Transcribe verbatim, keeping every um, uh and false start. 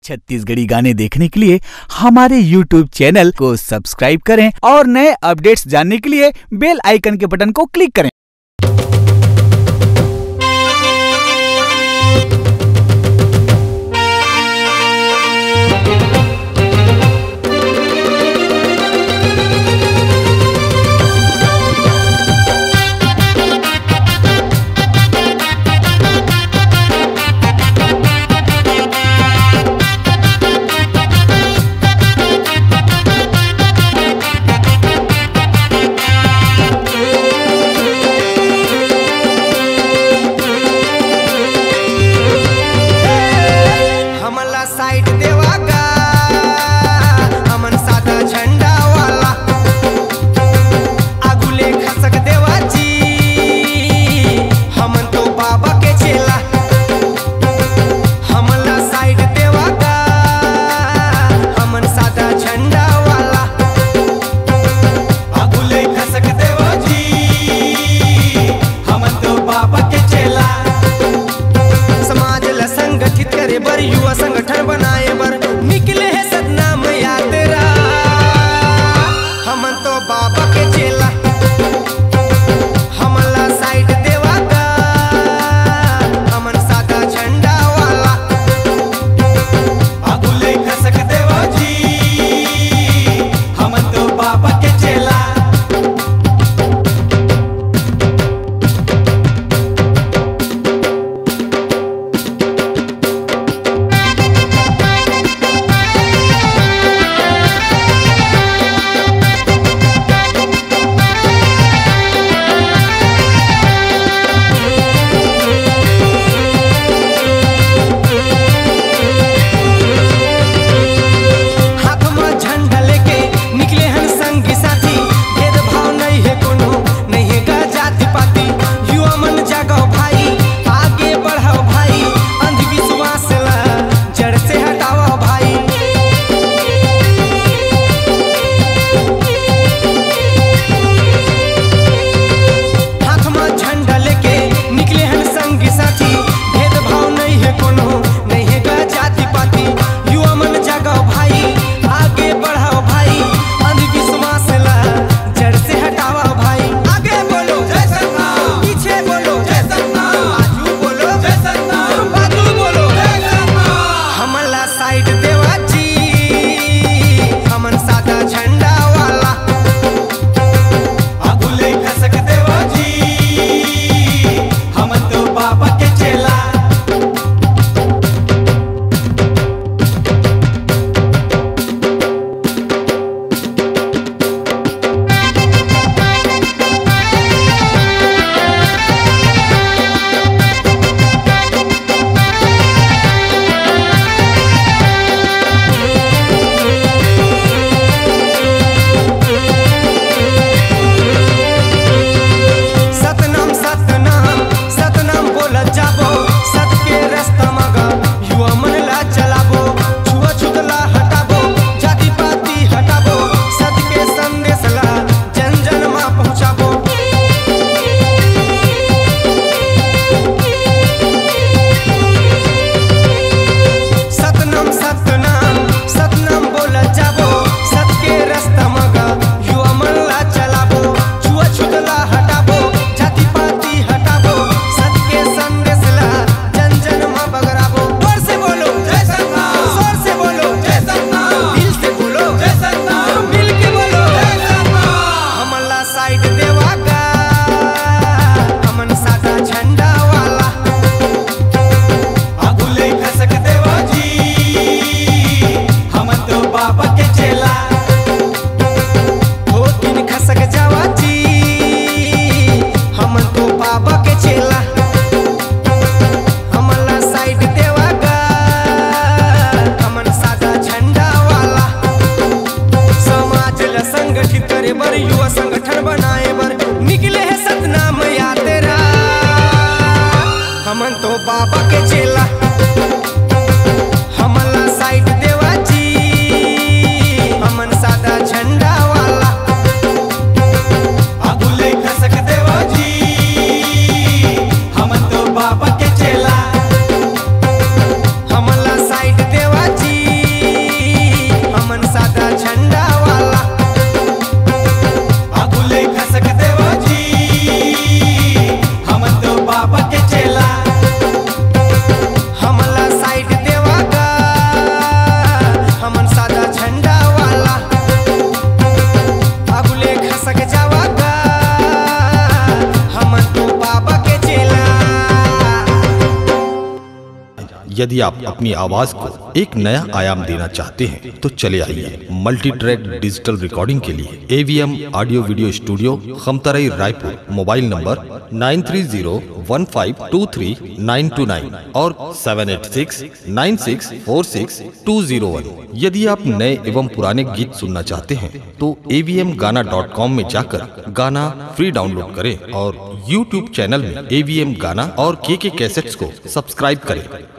छत्तीसगढ़ी गाने देखने के लिए हमारे यूट्यूब चैनल को सब्सक्राइब करें और नए अपडेट्स जानने के लिए बेल आइकन के बटन को क्लिक करें। बर युवा संगठन बनाए बर निकले है सदनाम यात्रा। हमन तो बाबा के चेला हमला साइड देवा का हमन सादा झंडा वाला अगुले खसक देवा जी हमन तो बाबा के चेला। यदि आप अपनी आवाज को एक नया आयाम देना चाहते हैं तो चले आइए मल्टी ट्रैक डिजिटल रिकॉर्डिंग के लिए AVM audio video studio Khamtarai Raipur. Mobile number nine three zero one five two three nine two nine और seven eight six nine six four six two zero one. यदि आप नए एवं पुराने गीत सुनना चाहते हैं तो एवीएम गाना डॉट कॉम में जाकर गाना फ्री डाउनलोड करें और यूट्यूब चैनल में एवीएम गाना और के के कैसेट्स को सब्सक्राइब करें।